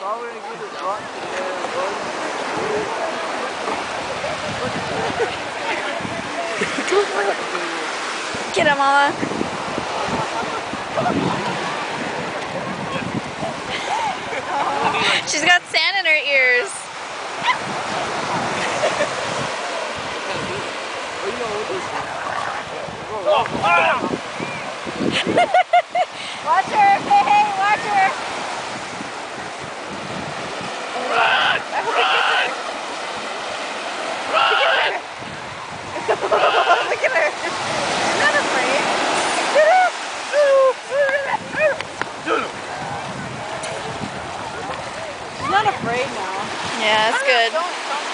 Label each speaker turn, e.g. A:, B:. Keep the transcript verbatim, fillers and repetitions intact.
A: Get him, Mama. She's got sand in her ears. Watch her! Hey, hey, watch her!
B: Run!
A: I hope it gets her.
B: Run!
A: Look at her. She's not afraid.
B: Zulu!
A: She's not afraid now. Yeah, that's good.
C: Don't, don't